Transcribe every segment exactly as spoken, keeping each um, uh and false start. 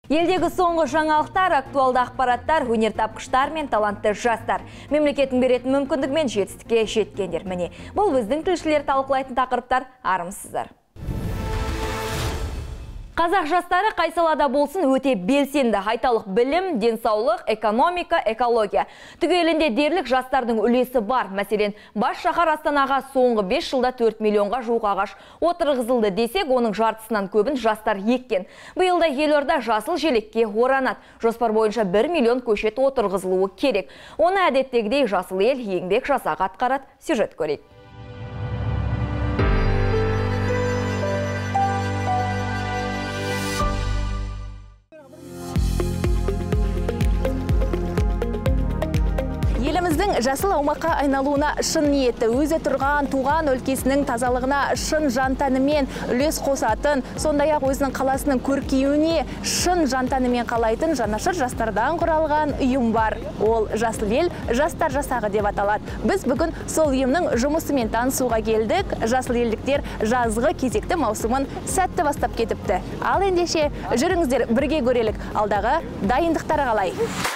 Елдегі соңғы жаңалықтар, актуалды ақпараттар, өнертапқыштар мен талантты жастар. Мемлекеттің беретін мүмкіндігімен жетістікке жеткендер. Міне, бұл біздің тілшілер талқылайтын тақырыптар. Армысыздар. Қазақ жастары қай салада болсын өте белсенді. Айталық білім, денсаулық, экономика, экология. Түгелінде дерлік жастардың үлесі бар. Мәселен, бас шаһар Астанаға соңғы бес жылда төрт миллионға жуық ағаш отырғызылды десек, оның жартысынан көбін жастар еккен. Биылда елорда жасыл желекке оранады. Жоспар бойынша бір миллион көшет отырғызылуы керек. Оны әдеттегідей жасыл ел еңбек жасағы атқарады. Сюжет көрейік. Еліміздің жасыл аумаққа айналуына шын ниеті, өзі тұрған туған өлкесінің тазалығына шын жантанымен үлес қосатын, сондай-ақ өзінің қаласының көркеюіне шын жантанымен қалайтын жанашыр жастардан құралған ұйым бар. Ол Жасыл ел жастар жасағы деп аталады. Біз бүгін сол ұйымның жұмысымен танысуға келдік. Жасыл елдіктер жазғы кезекті маусымын сәтті бастап кетіпті. Ал ендеше жүріңіздер бірге көрелік. Алдағы дайындықтары қалай?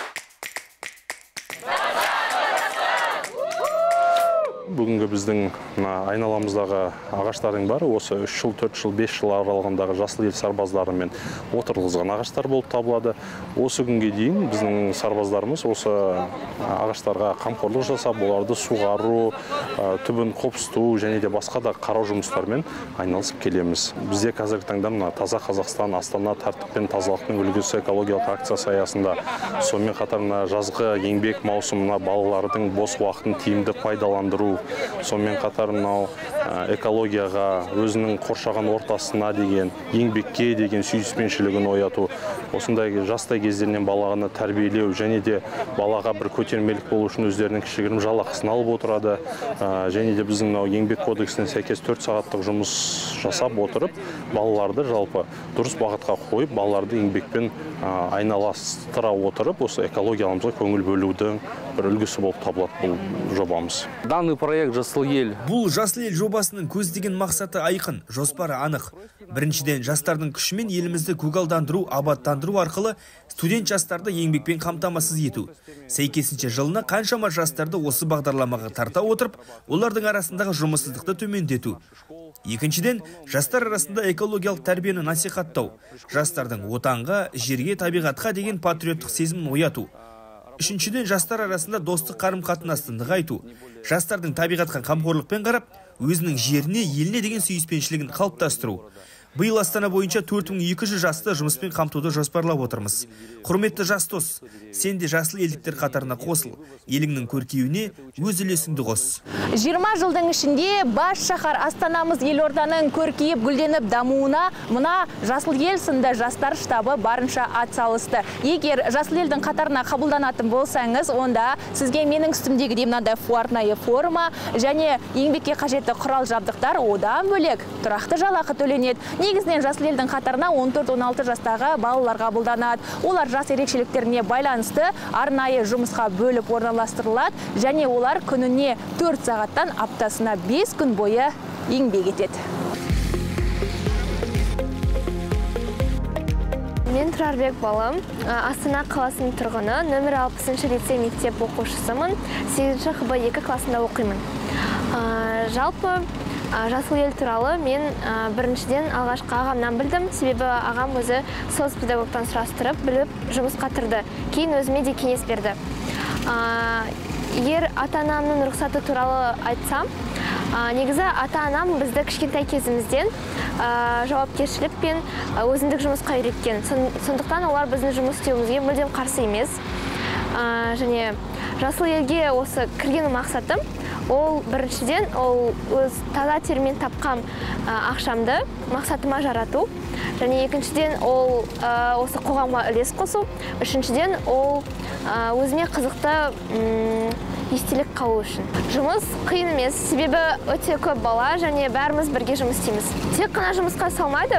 Бүгінгі біздің айналамыздағы ағаштардың бары осы үш жыл, төрт жыл, бес жыл аралығындағы жасыл ел сарбаздарымен отырғызған ағаштар болып табылады. Осы күнге дейін біздің сарбаздарымыз осы ағаштарға қамқорлық жасап, оларды суғару, түбін қопсыту және де басқа да қарау жұмыстарымен айналысып келеміз. Бізде қазіргі таңда мына Таза Қазақстан, Астана тәртіп пен тазалықтың үлгісі экологиялық акциясы аясында, сонымен қатар жазғы еңбек маусымына балалардың бос уақытын тиімді пайдаландыру, сонымен қатар мынау экологияға, өзінің қоршаған ортасына деген, еңбекке деген сүйіспеншілігін ояту, осындай жастай кездерінен балағаны тәрбиелеу және де балаға бір көтермелік болу үшін өздерінің кішігірім жалақысын алып отырады. Және де біздің мынау еңбек кодексіне сәйкес төрт сағаттық жұмыс жасап отырып, балаларды жалпы дұрыс бағытқа қойып, балаларды еңбекпен айналастыра отырып, осы экологиямызға көңіл бөлудің бір үлгісі болып табылады бұл жобамыз. Данный проект Жасыл ел. Бұл Жасыл ел жобасының көздеген мақсаты айқын, жоспары анық. Біріншіден, жастардың күшімен елімізді көгалдандыру, абаттандыру арқылы студент жастарды еңбекпен қамтамасыз ету. Сәйкесінше жылына қаншама жастарды осы бағдарламаға тарта отырып, олардың арасындағы жұмыссыздықты төмендету. Екіншіден, жастар арасында экологиялық тәрбиені насихаттау, жастардың отанға, жерге, табиғатқа деген патриоттық сезімін ояту. Үшіншіден, жастар арасында достық қарым-қатынасты нығайту, жастардың табиғатқа қамқорлықпен қарап, өзінің жеріне, еліне деген сүйіспеншілігін қалыптастыру. Биыл Астана бойынша төрт мың екі жүз жасты жұмыспен қамтуды жоспарлап отырмыз. Құрметті жас дос, сен де жасыл елдіктер қатарына қосыл, еліңнің көркеюіне өз үлесіңді қос. жиырма жылдың ішінде бас шаһар Астанамыз елорданың көркейіп гүлденіп дамуына мына Жасыл ел сынды жастар штабы барынша атсалысты. Егер Жасыл елдің қатарына қабылданатын болсаңыз, онда сізге менің үстімдегідей мынандай арнайы форма және еңбекке қажетті құрал жабдықтар, одан бөлек тұрақты жалақы төленеді. Негізінен Жасыл елдің қатарына он төрт он алты жастағы балалар қабылданады. Олар жас ерекшеліктеріне байланысты арнайы жұмысқа бөліп орналастырылады және олар күніне төрт сағаттан аптасына бес күн бойы еңбек етеді. Мен Тұрарбек балым, Астана қаласының тұрғыны, нөмір алпысыншы лицей мектеп оқушысымын, сегізінші Х Б екі класында оқимын. Жалпы Жасыл ел туралы мен біріншіден алғашқы ағамнан білдім, себебі ағам өзі соцпедагогтан сұрастырып, біліп, жұмысқа тұрды. Кейін өзіме де кеңес берді. Егер ата-анамның рұқсаты туралы айтсам, негізі ата-анам бізді кішкентай кезімізден жауапкершілік пен өзіндік жұмысқа үйреткен. Сондықтан олар біздің жұмыс істеуімізге мүлдем қарсы емес. Және Жасыл елге осы кірген мақсатым, ол біріншіден ол өз таза термен тапқан ақшамды мақсатыма жарату. Және екіншіден ол осы қоғамға үлес қосу. Үшіншіден ол өзіме қызықты естелік қалу үшін. Жұмыс қиын емес, себебі өте көп бала және бәріміз бірге жұмыс істейміз. Тек қана жұмысқа салмайды,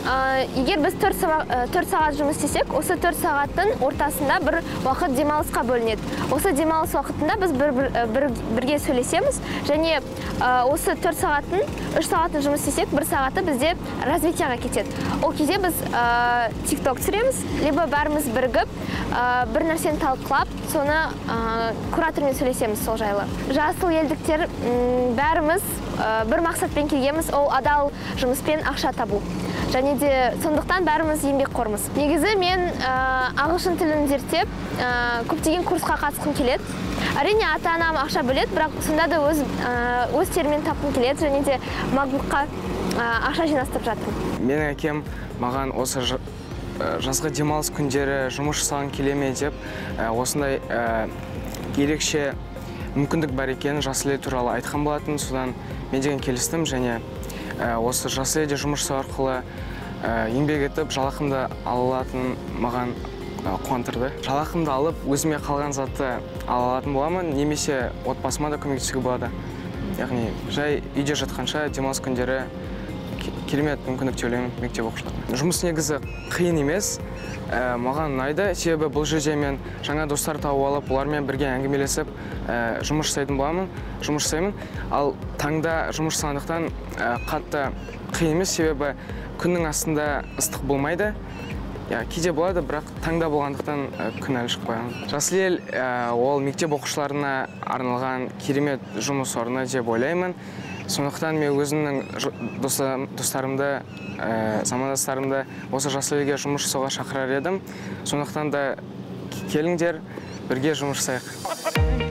егер біз төрт сағат жұмыс істесек, осы төрт сағаттың ортасында бір уақыт демалысқа бөлінеді. Осы демалыс уақытында біз бірге сөйлесеміз, және осы төрт сағаттың үш сағатын жұмыс істесек, бір сағаты бізде развитияға кетеді. Ол кезде біз тикток түсіреміз, либо бәріміз бірігіп, бір нәрсені талқылап, соны куратормен сөйлесеміз сол жайлы. Жасыл елдіктер бәріміз бір мақсатпен келгенбіз, ол адал жұмыспен ақша табу. Және де сондықтан бәріміз еңбекқормыз. Негізі мен ағылшын тілін зерттеп, көптеген курсқа қатысқым келеді. Әрине ата-анам ақша бөледі, бірақ сонда да өз өз терімен тапқым келеді, және де макбукқа ақша жинастырып жатырмын. Менің әкем маған осы жазғы демалыс күндері жұмыс жасағың келе ме деп, осындай ерекше мүмкіндік бар екенін жасыл ел туралы айтқан болатын. Содан мен деген келістім, және осы жасыл елде жұмыс жасау арқылы еңбек етіп, жалақымды ала алатынын маған қуантырды. Жалақымды алып, өзіме қалған затты ала алатын боламын, немесе отбасыма да көмектесуге болады. Яғни жай үйде жатқанша демалыс күндері керемет мүмкіндік деп ойлаймын мектеп оқушыларына. Жұмыс негізі қиын емес, маған ұнайды, себебі бұл жерде мен жаңа достар тауып алып, олармен бірге әңгімелесіп жұмыс жасайтын боламын, жұмыс жасаймын. Ал таңда жұмыс жасағандықтан қатты қиын емес, себебі күннің астында ыстық болмайды. Кейде болады, бірақ таңда болғандықтан күн әлі шықпаған. Жасыл ел ол мектеп оқушыларына арналған керемет жұмыс орны деп ойлаймын. Сондықтан мен өзімнің достарымды, замандастарымды осы жасыл елге жұмыс жасауға шақырар едім. Сондықтан да келіңдер, бірге жұмыс жасайық.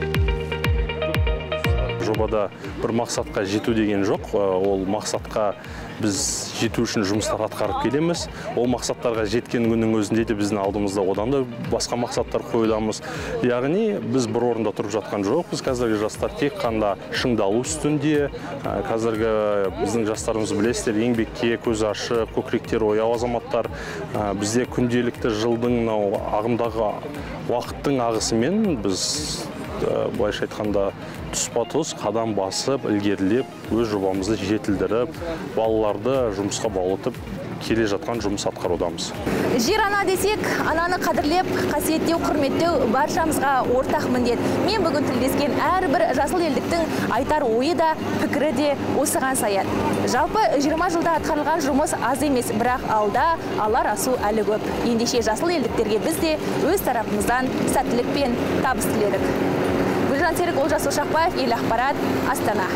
Жобада бір мақсатқа жету деген жоқ. Ол мақсатқа біз жету үшін жұмыстар атқарып келеміз. Ол мақсаттарға жеткен күннің өзінде де біздің алдымызда одан да басқа мақсаттар қойыламыз. Яғни біз бір орында тұрып жатқан жоқ. Біз қазіргі жастар тек қана шыңдалу үстінде. Қазіргі біздің жастарымыз білесіздер, еңбекке көзі ашық, көкіректері ояу азаматтар. Бізде күнделікті жылдың ағымдағы уақыттың ағысымен біз былайша айтқанда тұспа-тұс қадам басып, ілгерілеп, өз жобамызды жетілдіріп, балаларды жұмысқа баулытып келе жатқан жұмыс атқарудамыз. Жер ана десек, ананы қадірлеп, қасиеттеу, құрметтеу баршамызға ортақ міндет. Мен бүгін тілдескен әрбір жасыл елдіктің айтар ойы да, пікірі де осыған саяд. Жалпы жиырма жылда атқарылған жұмыс аз емес, бірақ алда алар асу әлі көп. Ендеше жасыл елдіктерге біз де өз тарапымыздан сәттілік пен табыс тіледік. Гүлжан Серік, Олжас Ошақбаев, Ел Ақпарат, Астана.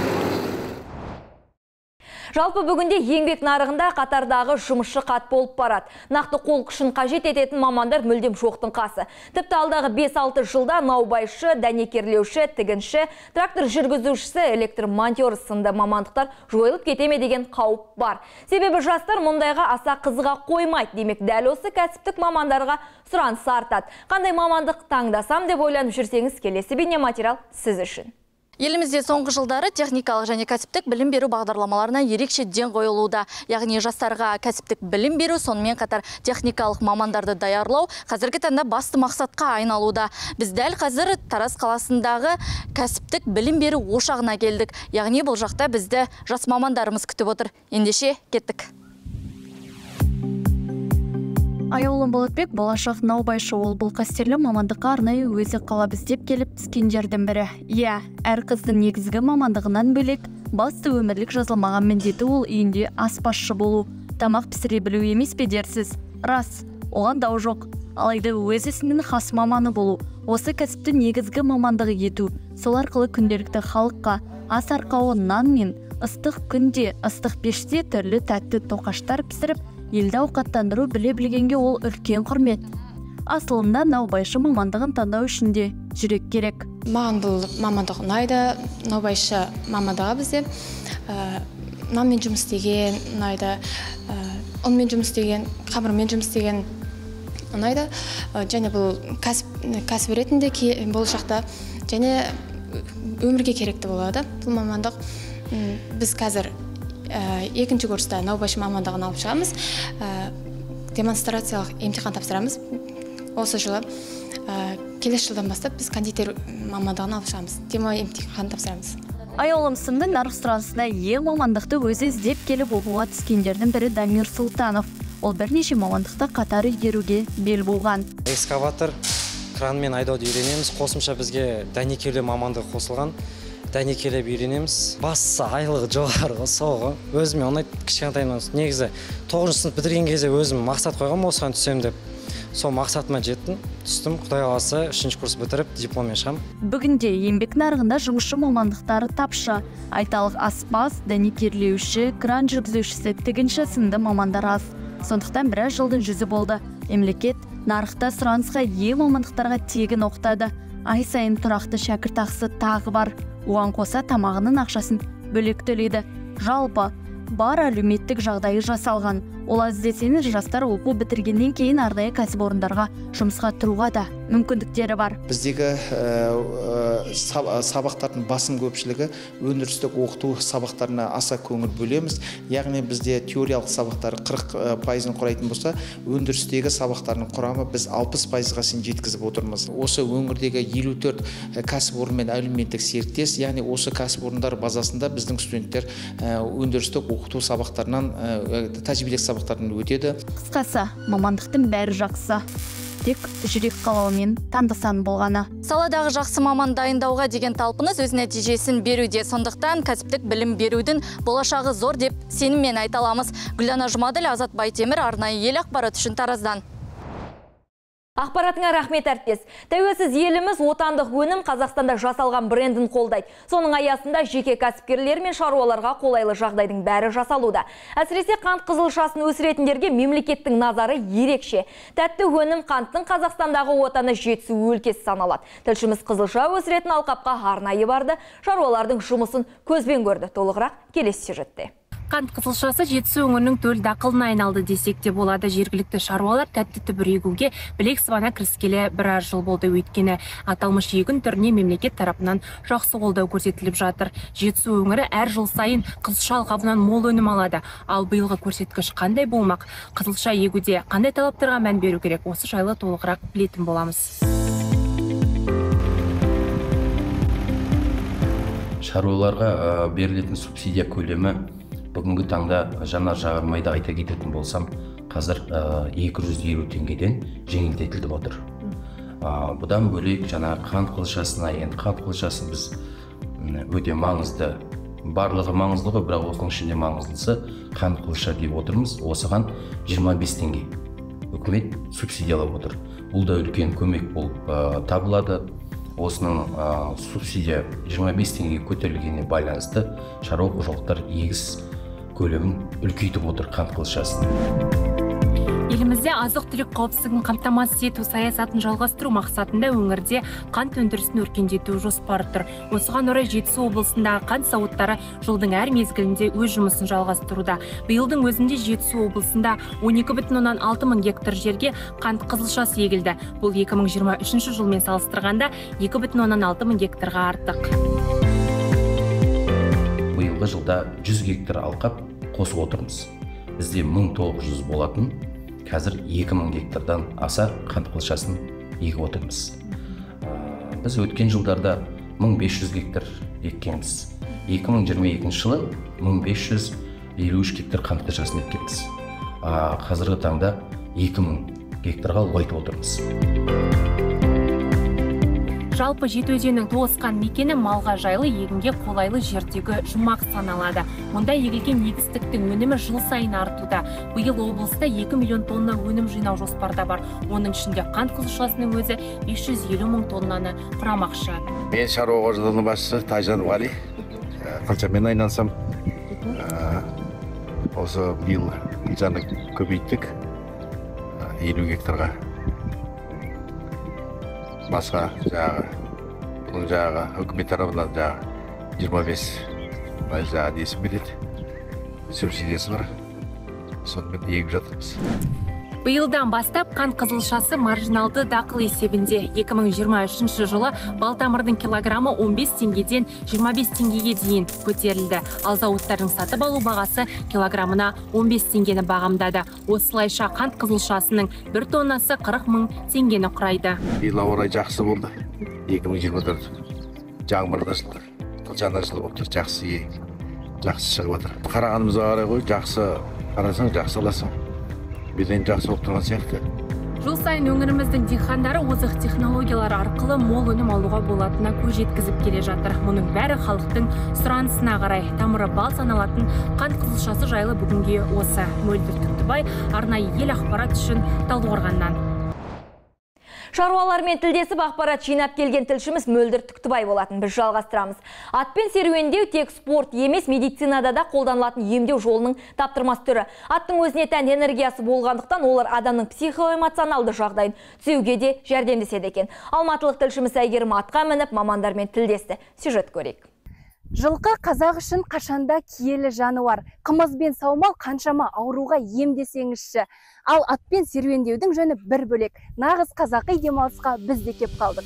Жалпы бүгінде еңбек нарығында қатардағы жұмысшы қат болып барады. Нақты қол күшін қажет ететін мамандар мүлдем жоқтың қасы. Тіпті алдағы бес-алты жылда наубайшы, дәнекерлеуші, тігінші, трактор жүргізушісі, электромонтер сынды мамандықтар жойылып кетеме деген қауіп бар. Себебі жастар мұндайға аса қызыға қоймайды. Демек, дәл осы кәсіптік мамандарға сұраныс артады. Қандай мамандық таңдасам деп ойланып жүрсеңіз, келесі бейнематериал сіз үшін. Елімізде соңғы жылдары техникалық және кәсіптік білім беру бағдарламаларына ерекше ден қойылуда. Яғни жастарға кәсіптік білім беру, сонымен қатар техникалық мамандарды даярлау қазіргі таңда басты мақсатқа айналуда. Біз дәл қазір Тараз қаласындағы кәсіптік білім беру ошағына келдік. Яғни бұл жақта бізді жас мамандарымыз күтіп отыр. Ендеше кеттік. Аяулым Болатбек болашақ наубайшы, ол бұл қастерлі мамандыққа арнайы өзі қалап іздеп келіп түскендердің бірі. Иә, әр қыздың негізгі мамандығынан бөлек басты өмірлік жазылмаған міндеті ол үйінде аспазшы болу, тамақ пісіре білу емес пе дерсіз? Рас, оған дау жоқ. Алайда өз ісінің хас маманы болу, осы кәсіпті негізгі мамандығы ету, сол арқылы күнделікті халыққа ас арқауы нан мен ыстық күнде ыстық пеште түрлі тәтті тоқаштар пісіріп елді ауқаттандыру біле білгенге ол үлкен құрмет. Асылында наубайшы мамандығын таңдау үшін де жүрек керек. Маған бұл мамандық ұнайды, наубайшы мамандығы бізде нанмен жұмыс істеген ұнайды, ұнмен жұмыс істеген, қамырмен жұмыс істеген ұнайды. Және бұл кәсіп ретінде болашақта және өмірге керекті болады бұл мамандық. Біз қазір екінші курста наубайшы мамандығын алып шығамыз, демонстрациялық емтихан тапсырамыз. Осы жылы келесі жылдан бастап біз кондитер мамандығын алып шығамыз, демо емтихан тапсырамыз. Аяулым сынды нарық сұранысына ең мамандықты өзі іздеп келіп оқуға түскендердің бірі Дамир Сұлтанов. Ол бірнеше мамандықты қатар игеруге бел буған. Экскаватор, кранмен айдауды үйренеміз. Қосымша бізге дәнекерлеу мамандығы қосылған. Дәнекерлеп үйренеміз. Бастысы айлығы жоғарғы, соғы. Өзіме ұнайды кішкентайымнан. Негізі тоғызыншы сынып бітірген кезде өзім мақсат қойғам осыған түсем деп. Сол мақсатыма жеттім, түстім. Құдай қаласа үшінші курс бітіріп, дипломмен шығам. Бүгінде еңбек нарығында жұмысшы мамандықтары тапшы. Айталық аспаз, дәнекерлеуші, кран жүргізушісі, тігінші сынды мамандар аз. Сондықтан біраз жылдың жүзі болды. Мемлекет нарықта сұранысқа ие мамандықтарға тегін оқытады. Ай сайын тұрақты шәкіртақысы тағы бар. Оған қоса тамағының ақшасын бөлек төлейді. Жалпы бар әлеуметтік жағдайы жасалған. Ол іздесеңіз жастар оқу бітіргеннен кейін арнайы кәсіпорындарға жұмысқа тұруға да мүмкіндіктері бар. Біздегі сабақтардың басым көпшілігі өндірістік оқыту сабақтарына аса көңіл бөлеміз. Яғни бізде теориялық сабақтар қырық пайызын құрайтын болса, өндірістегі сабақтардың құрамы біз алпыс пайызға шейін жеткізіп отырмыз. Осы өңірдегі елу төрт кәсіпорынмен әлеуметтік серіктес, яғни осы кәсіпорындар базасында біздің студенттер өндірістік оқыту сабақтарынан тәжірибелік сабақтардан өтеді. Қысқасы, мамандықтың бәрі жақсы. Тек жүрек қалауымен таңдасан болғаны. Саладағы жақсы маман дайындауға деген талпыныс өз нәтижесін беруде. Сондықтан кәсіптік білім берудің болашағы зор деп сеніммен айта аламыз. Гүлана Жұмаділ, Азат Байтемір, арнайы ел ақпарат үшін Тараздан. Ақпаратыңа рахмет әріптес. Тәуелсіз еліміз отандық өнім Қазақстанда жасалған брендін қолдайды. Соның аясында жеке кәсіпкерлер мен шаруаларға қолайлы жағдайдың бәрі жасалуда. Әсіресе қант қызылшасын өсіретіндерге мемлекеттің назары ерекше. Тәтті өнім қанттың Қазақстандағы отаны жетісу өлкесі саналады. Тілшіміз қызылша өсіретін алқапқа арнайы барды, шаруалардың жұмысын көзбен көрді. Толығырақ келесі сюжетте. Қант қызылшасы жетісу өңірінің төл дақылына айналды десек те болады. Жергілікті шаруалар тәтті түбір егуге білек сыбана кіріскелі біраз жыл болды. Өйткені аталмыш егін түріне мемлекет тарапынан жақсы қолдау көрсетіліп жатыр. Жетісу өңірі әр жыл сайын қызылша алқабынан мол өнім алады. Ал биылғы көрсеткіш қандай болмақ? Қызылша егуде қандай талаптарға мән беру керек? Осы жайлы толығырақ білетін боламыз. Шаруаларға берілетін субсидия көлемі бүгінгі таңда жанар жағармайды айта кететін болсам, қазір екі жүз елу теңгеден жеңілдетіліп отыр. Бұдан бөлек жаңағы қант қызылшасына, енді қант қызылшасын біз өте маңызды, барлығы маңыздылығы, бірақ осының ішінде маңыздысы қант қызылша деп отырмыз. Осыған жиырма бес теңге үкімет субсидиялап отыр. Бұл да үлкен көмек болып табылады. Осының субсидия жиырма бес теңге көтерілгеніне байланысты шаруа қожалықтар егіс көлемін үлкейтіп отыр қант қызылшасын. Елімізде азық-түлік қауіпсіздігін қамтамасыз ету саясатын жалғастыру мақсатында өңірде қант өндірісін өркендету жоспары тұр. Осыған орай Жетісу облысындағы қант зауыттары жылдың әр мезгілінде өз жұмысын жалғастыруда. Биылдың өзінде Жетісу облысында он екі бүтін оннан алты мың гектар жерге қант қызылшасы егілді. Бұл екі мың жиырма үшінші жылмен салыстырғанда екі бүтін оннан алты мың гектарға артық. Биылғы жылда жүз гектар алқап қосып отырмыз. Бізде мың тоғыз жүз болатын, қазір екі мың гектардан аса қант қызылшасын егіп отырмыз. Біз өткен жылдарда мың бес жүз гектар еккенбіз. екі мың жиырма екінші жылы мың бес жүз елу үш гектар қант қызылшасын еккенбіз. Қазіргі таңда екі мың гектарға ұлғайтып отырмыз. Жалпы Жетіөзеннің тоғысқан мекені малға жайлы егінге қолайлы жердегі жұмақ саналады. Мұнда егілген егістіктің өнімі жыл сайын артуда. Биыл облыста екі миллион тонна өнім жинау жоспарда бар. Оның ішінде қант қызылшасының өзі бес жүз елу мың тоннаны құрамақшы. Мен шаруа қожалығының басшысы Тайжан Вали. Қылшамен айналсам. Осы биыл жаны көбейттік елу гектарға. Басқа жағы, бұның жағы, үкімет тарапынан жағы жиырма бес пайыз жағы десіп береді. Субсидиясы бар. Сонымен егіп жатырмыз. Биылдан бастап қант қызылшасы маржиналды дақыл есебінде. екі мың жиырма үшінші жылы балтамырдың килограммы он бес теңгеден жиырма бес теңгеге дейін көтерілді. Ал зауыттардың сатып алу бағасы килограммына он бес теңгені бағамдады. Осылайша қант қызылшасының бір тоннасы қырық мың теңгені құрайды. Биыл ауа райы жақсы болды. екі мың жиырма төрт жаңбырды жылдар. Жаңа жыл болып тұр, жақсы жақсы шығып отыр. Қарағанымызға қарай ғой, жақсы қарасаң, жақсы аласың. биден жақсы болып тұрған сияқты. Жыл сайын өңіріміздің диқандары озық технологиялар арқылы мол өнім алуға болатынына көз жеткізіп келе жатыр. Мұның бәрі халықтың сұранысына қарай тамыры бал саналатын қант қызылшасы жайлы бүгінге осы. Мөлдір Түктібай, арнайы ел ақпарат үшін Талдықорғаннан. Шаруалармен тілдесіп ақпарат жинап келген тілшіміз Мөлдір Түктібай болатын. Біз жалғастырамыз. Атпен серуендеу тек спорт емес, медицинада да қолданылатын емдеу жолының таптырмас түрі. Аттың өзіне тән энергиясы болғандықтан олар адамның психоэмоционалды жағдайын түзеуге де жәрдемдеседі екен. Алматылық тілшіміз Әйгерім атқа мініп мамандармен тілдесті. Сюжет көрейік. Жылқы қазақ үшін қашанда киелі жануар. Қымыз бен саумал қаншама ауруға ем десеңізші. Ал атпен серуендеудің жөні бір бөлек. Нағыз қазақи демалысқа біз де кеп қалдық.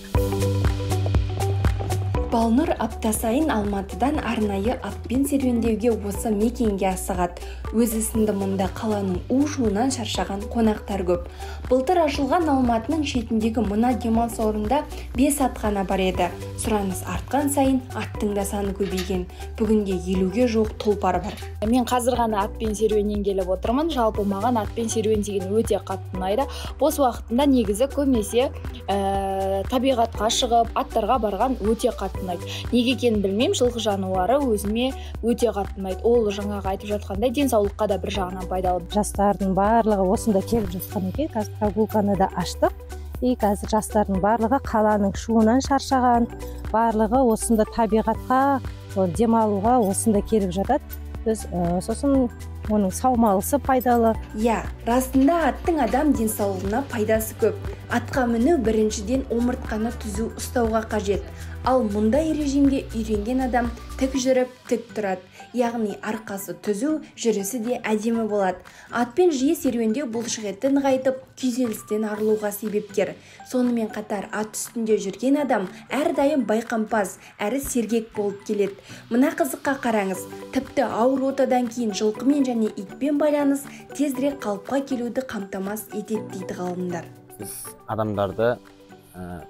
Балнұр апта сайын Алматыдан арнайы атпен серуендеуге осы мекенге асығады. Өзі сынды мұнда қаланың у-шуынан шаршаған қонақтар көп. Былтыр ашылған Алматының шетіндегі мына демалыс орнында бес ат қана бар еді. Сұраныс артқан сайын аттың да саны көбейген. Бүгінде елуге жуық тұлпар бар. Мен қазір ғана атпен серуеннен келіп отырмын. Жалпы маған атпен серуен деген өте қатты ұнайды. Бос уақытында негізі көбінесе ә, табиғатқа шығып, аттарға барған өте қатты ұнайды. Неге екенін білмеймін, жылқы жануары өзіме өте қатты ұнайды. Ол жаңағы айтып жатқандай денсаулыққа да бір жағынан пайдалы. Жастардың барлығы осында келіп жатқан екен. Қазір прогулканы да аштық. И қазір жастардың барлығы қаланың шуынан шаршаған, барлығы осында табиғатқа демалуға осында келіп жатады. Біз сосын оның саумалысы пайдалы. Иә, расында аттың адам денсаулығына пайдасы көп. Атқа міну біріншіден омыртқаны түзу ұстауға қажет. Ал мұндай режимге үйренген адам тік жүріп, тік тұрады. Яғни арқасы түзу, жүрісі де әдемі болады. Атпен жиі серуендеу бұлшықетті нығайтып, күйзелістен арылуға себепкер. Сонымен қатар ат үстінде жүрген адам әрдайым байқампаз, әрі сергек болып келеді. Мына қызыққа қараңыз. Тіпті ауыр отадан кейін жылқымен және итпен байланыс тезірек қалыпқа келуді қамтамасыз етеді дейді ғалымдар. Біз адамдарды ә,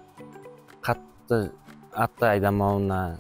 қатты атты айдамауына,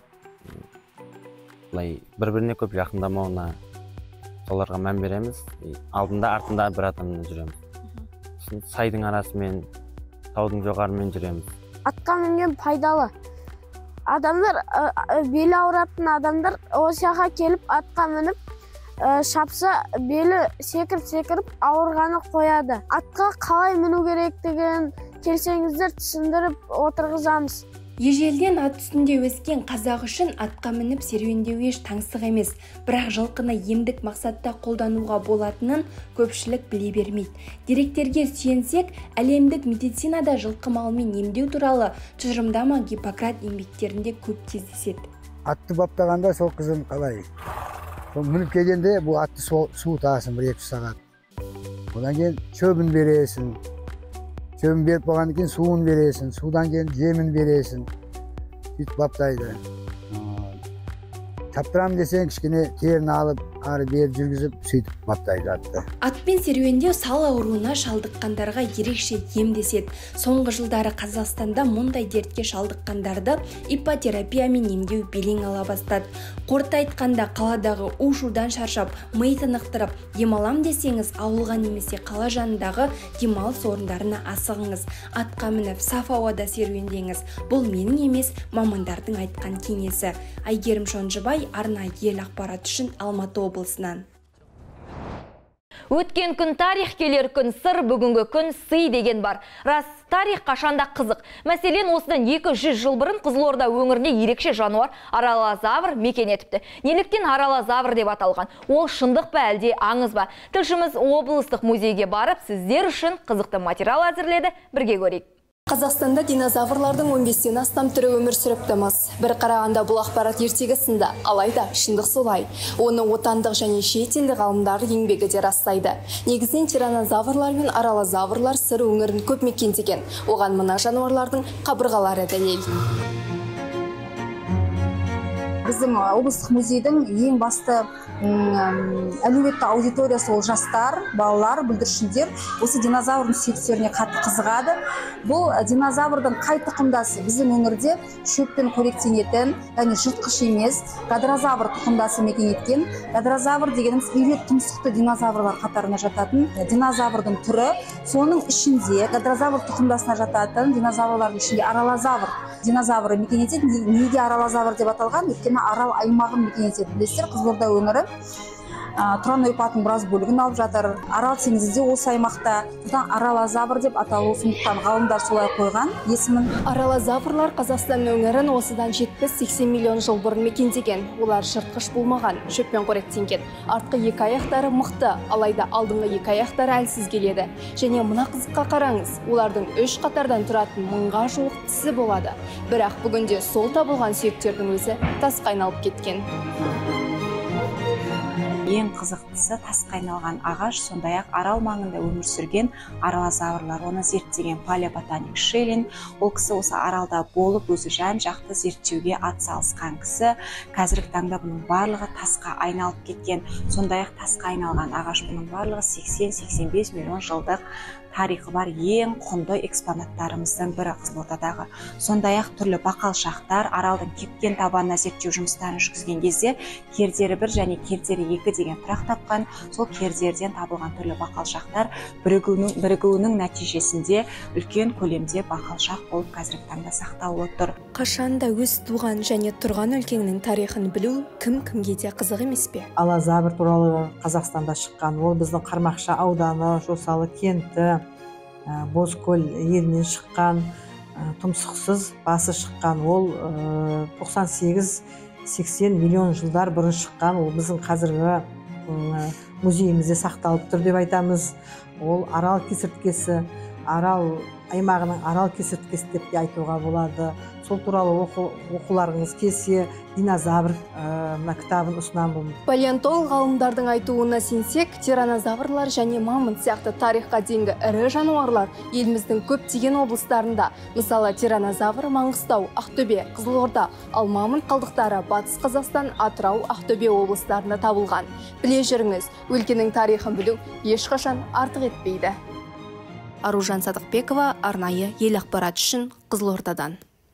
бір-біріне көп жақындамауына соларға мән береміз. Алдында артында бір адаммен жүреміз. Сайдың арасымен, таудың жоғарымен жүреміз. Атқа мінген пайдалы. Адамдар, белі ауыратын адамдар осы жаққа келіп атқа мініп, шапса белі секіріп-секіріп ауырғаны қояды. Атқа қалай міну керектігін келсеңіздер түсіндіріп отырғызамыз. Ежелден ат үстінде өскен қазақ үшін атқа мініп серуендеу еш таңсық емес, бірақ жылқыны емдік мақсатта қолдануға болатынын көпшілік біле бермейді. Деректерге сүйенсек, әлемдік медицинада жылқы малымен емдеу туралы тұжырымдама Гиппократ еңбектерінде көп кездеседі. Атты баптағанда сол қызым қалай? Сол мініп келгенде бұл атты суытасың бір-екі сағат. Одан кейін шөбін бересің. Шөбін беріп болғаннан кейін суын бересің, судан кейін жемін бересің. Сөйтіп баптайды. Таптырам десең кішкене терін алып, ары бері жүргізіп, сөйтіп баптайды атты. Атпен серуендеу сал ауруына шалдыққандарға ерекше ем деседі. Соңғы жылдары Қазақстанда мұндай дертке шалдыққандарды иппотерапиямен емдеу белең ала бастады. Қорыта айтқанда, қаладағы у-шудан шаршап, ми тынықтырып, демалам десеңіз, ауылға немесе қала жанындағы демалыс орындарына асығыңыз. Атқа мініп, саф ауада серуендеңіз. Бұл менің емес, мамандардың айтқан кеңесі. Әйгерім Шонжыбай, арнайы ел ақпарат үшін Алматы облысынан. Өткен күн тарих, келер күн сыр, бүгінгі күн сый деген бар. Рас, тарих қашанда қызық. Мәселен, осыдан екі жүз жыл бұрын Қызылорда өңірінде ерекше жануар аралазавр мекен етіпті. Неліктен аралазавр деп аталған? Ол шындық па әлде аңыз ба? Тілшіміз облыстық музейге барып, сіздер үшін қызықты материал әзірледі. Бірге көрейік. Қазақстанда динозаврлардың он бестен астам түрі өмір сүріптіміз. Бір қарағанда бұл ақпарат ертегі сынды, алайда шындық солай. Оны отандық және шетелдік ғалымдар еңбегі де растайды. Негізінен тираннозаврлар мен аралозаврлар сыр өңірін көп мекендеген. Оған мына жануарлардың қабырғалары дәлел. Біз біздің облыстық музейдің ең басты әлеуетті аудиториясы ол жастар, балалар, бүлдіршіндер. Осы динозаврдың сүйектеріне қатты қызығады. Бұл динозаврдың қай тұқымдасы? Біздің өңірде шөппен қоректенетін, яғни жыртқыш емес, гадрозавр тұқымдасы мекен еткен. Гадрозавр дегеніміз үйрек тұмсықты динозаврлар қатарына жататын динозаврдың түрі. Соның ішінде гадрозавр тұқымдасына жататын динозаврлардың ішінде аралозавр динозавры мекен етеді. Неге аралозавр деп аталған? Өйткені арал аймағын мекен етеді. Білесіздер, Қызылорда өңірі Тұран ойпатының біраз бөлігін алып жатыр. Арал теңізінде осы аймақта. Содан аралозавр деп аталуы, сондықтан ғалымдар солай қойған есімін. Аралозаврлар Қазақстан өңірін осыдан жетпіс-сексен миллион жыл бұрын мекендеген. Олар жыртқыш болмаған, шөппен қоректенген. Артқы екі аяқтары мықты, алайда алдыңғы екі аяқтары әлсіз келеді. Және мына қызыққа қараңыз, олардың үш қатардан тұратын мыңға жуық тісі болады. Бірақ бүгінде сол табылған сүйектердің өзі тасқа айналып кеткен. Ең қызықтысы тасқа айналған ағаш, сондай-ақ арал маңында өмір сүрген аралозаврлар. Оны зерттеген палеоботаник Шеллин. Ол кісі осы аралда болып, өзі жан-жақты зерттеуге атсалысқан кісі. Қазіргі таңда бұның барлығы тасқа айналып кеткен. Сондай-ақ тасқа айналған ағаш бұның барлығы сексен-сексен бес миллион жылдық тарихы бар ең құнды экспонаттарымыздың бірі Қызылордадағы. Сондай-ақ түрлі бақалшақтар аралдың кепкен табанына зерттеу жұмыстарын жүргізген кезде кердері бір және кердері екі деген тұрақ тапқан. Сол кердерден табылған түрлі бақалшақтар бірігуінің, бірігуінің нәтижесінде үлкен көлемде бақалшақ болып қазіргі таңда сақталып отыр. Қашанда өз туған және тұрған өлкеңнің тарихын білу кім-кімге де қызық емес пе? Аралозавр туралы Қазақстанда шыққан. Ол біздің Қармақшы ауданы, Жосалы кенті, Бозкөл елінен шыққан, тұмсықсыз басы шыққан. Ол тоқсан сегіз-сексен миллион жылдар бұрын шыққан. Ол біздің қазіргі музейімізде сақталып тұр деп айтамыз. Ол арал кесірткесі, арал аймағының арал кесірткесі деп те айтуға болады. Сол туралы оқуларыңыз келсе, динозавр мына кітабын ұсынамын. Палеонтолог ғалымдардың айтуына сенсек, тиранозаврлар және мамонт сияқты тарихқа дейінгі ірі жануарлар еліміздің көптеген облыстарында, мысалы тиранозавр Маңғыстау, Ақтөбе, Қызылорда, ал мамонт қалдықтары Батыс Қазақстан, Атырау, Ақтөбе облыстарында табылған. Біле жүріңіз, өлкенің тарихын білу ешқашан артық етпейді. Аружан Садықбекова, арнайы ел ақпарат үшін Қызылордадан.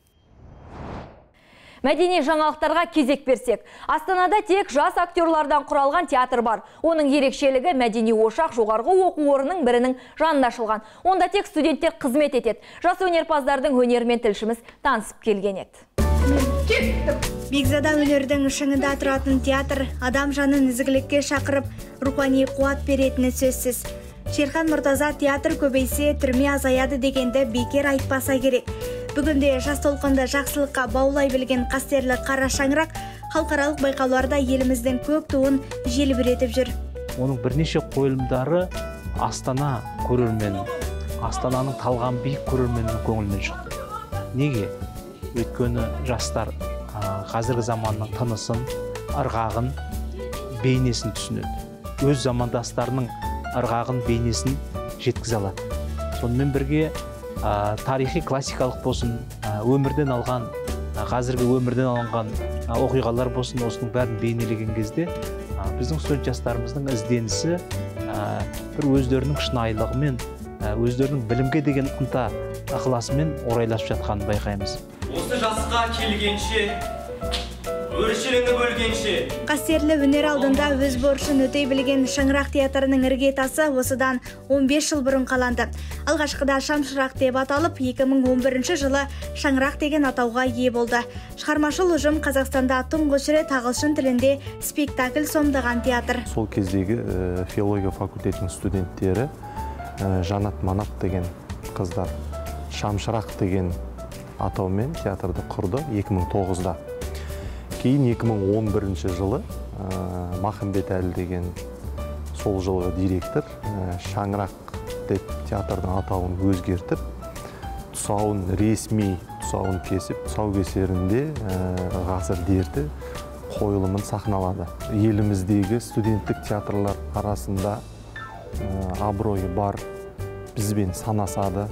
Мәдени жаңалықтарға кезек берсек. Астанада тек жас актерлардан құралған театр бар. Оның ерекшелігі мәдени ошақ жоғарғы оқу орнының бірінің жанында ашылған. Онда тек студенттер қызмет етеді. Жас өнерпаздардың өнерімен тілшіміз танысып келген еді. Бекзада өнердің шыңында тұратын театр адам жанын ізгілікке шақырып, рухани қуат беретіні сөзсіз. Шерхан Мұртаза театр көбейсе түрме азаяды дегенді бекер айтпаса керек. Бүгінде жас толқынды жақсылыққа баулай білген қастерлі қара шаңырақ халықаралық байқауларда еліміздің көк туын желбіретіп жүр. Оның бірнеше қойылымдары Астана көрермен, Астананың талған биік көрерменнің көңілінен шықты. Неге? Өйткені жастар қазіргі заманның тынысын, ырғағын, бейнесін түсінеді. Өз замандастарының ырғағын, бейнесін жеткізе алады. Сонымен бірге тарихи классикалық болсын, өмірден алған, қазіргі өмірден алынған оқиғалар болсын, осының бәрін бейнелеген кезде біздің студент жастарымыздың ізденісі бір өздерінің шынайылығымен, өздерінің білімге деген ынта ықыласымен орайласып жатқанын байқаймыз. Осы жасқа келгенше, өршіліңі бөлгенше. Қастерлі өнер алдында өз борышын өтей білген Шаңырақ театрының іргетасы осыдан он бес жыл бұрын қаланды. Алғашқыда Шамшырақ деп аталып, екі мың он бірінші жылы Шаңырақ деген атауға ие болды. Шығармашыл ұжым Қазақстанда тұңғыш рет ағылшын тілінде спектакль сомдаған театр. Сол кездегі филология факультетінің студенттері Жанат Манат деген қыздар Шамшырақ деген атаумен театрды құрды екі мың тоғызда. Кейін екі мың он бірінші жылы Махамбет Әлі деген сол жылғы директор Шаңырақ деп театрдың атауын өзгертіп, тұсауын ресми тұсауын кесіп, тұсаукесерінде ғасыр дерті қойылымын сахналады. Еліміздегі студенттік театрлар арасында абыройы бар, бізбен санасады,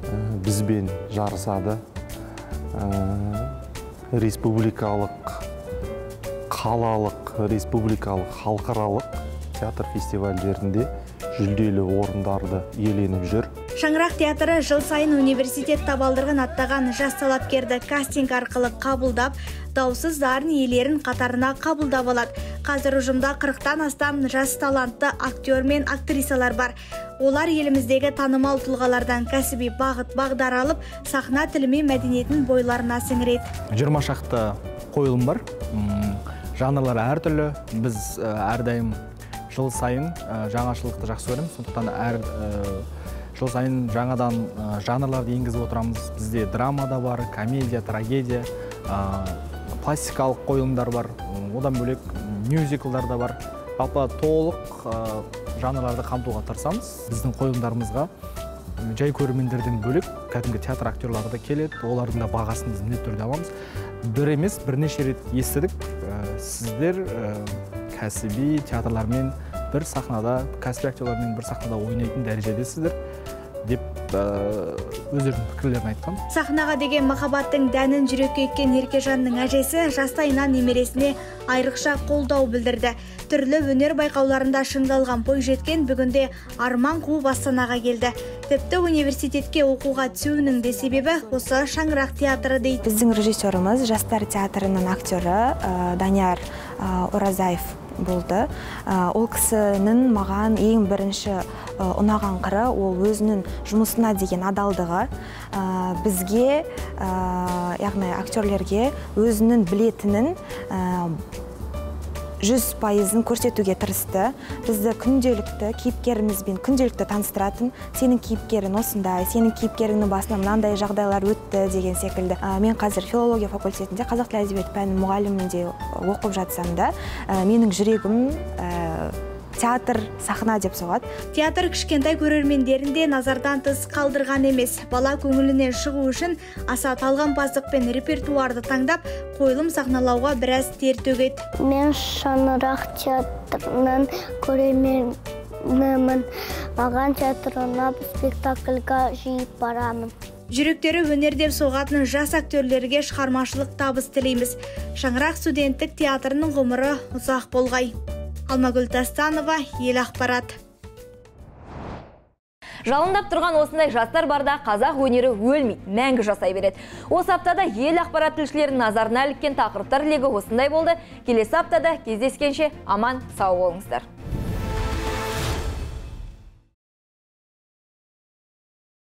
бізбен жарысады. Республикалық қалалық, республикалық, халықаралық театр фестивальдерінде жүлделі орындарды иеленіп жүр. Шаңырақ театры жыл сайын университет табалдырығын аттаған жас талапкерді кастинг арқылы қабылдап, даусыз дарын иелерін қатарына қабылдап алады. Қазір ұжымда қырықтан астам жас талантты актер мен актрисалар бар. Олар еліміздегі танымал тұлғалардан кәсіби бағыт бағдар алып, сахна тілі мен мәдениетін бойларына сіңіреді. жиырма шақты қойылым бар. Жанрлары әртүрлі. Біз әрдайым жыл сайын жаңашылдықты жақсы көреміз. Сондықтан әр жыл сайын жаңадан жанрларды енгізіп отырамыз. Бізде драма да бар, комедия, трагедия, пластикалық қойылымдар бар. Одан бөлек мюзиклдар да бар. Жалпы толық жанрларды қамтуға тырысамыз. Біздің қойылымдарымызға жай көрермендерден бөлек кәдімгі театр актерлары да келеді. Олардың да бағасын біз міндетті түрде аламыз. Бір емес, бірнеше рет естідік. Сіздер кәсіби театрлармен бір сахнада, кәсіби актерлармен бір сахнада ойнайтын дәрежедесіздер деп өздерінің пікірлерін айтқан. Сахнаға деген махаббаттың дәнін жүрекке еккен Еркежанның әжесі жастайынан немересіне айрықша қолдау білдірді. Түрлі өнер байқауларында шыңдалған бойжеткен бүгінде арман қуып Астанаға келді. Тіпті университетке оқуға түсуінің де себебі осы Шаңырақ театры дейді. Біздің режиссеріміз жастар театрының актері Данияр Оразаев болды. Ол кісінің маған ең бірінші ұнаған қыры ол өзінің жұмысына деген адалдығы. Бізге, яғни актерлерге өзінің білетінін жүз пайызын көрсетуге тырысты. Бізді күнделікті кейіпкерімізбен күнделікті таныстыратын, сенің кейіпкерің осындай, сенің кейіпкеріңнің басынан мынандай жағдайлар өтті деген секілді. Мен қазір филология факультетінде қазақ тілі әдебиеті пәнінің мұғалімінде оқып жатсам да, менің жүрегім театр, сахна деп соғады. Театр кішкентай көрермендерінде назардан тыс қалдырған емес. Бала көңілінен шығу үшін аса талғампаздық пен репертуарды таңдап, қойылым сахналауға біраз тер төгеді. Мен Шаңырақ театрынан көрерменімін. Маған театр ұнап, спектакльға жиі барамын. Жүректері өнер деп соғатын жас актерлерге шығармашылық табыс тілейміз. Шаңырақ студенттік театрының ғұмыры ұзақ болғай. Алмагүл Тастанова, Ел ақпарат. Жалындап тұрған осындай жастар барда қазақ өнері өлмей, мәңгі жасай береді. Осы аптада ел ақпарат тілшілерінің назарына іліккен тақырыптар легі осындай болды. Келесі аптада кездескенше аман сау болыңыздар.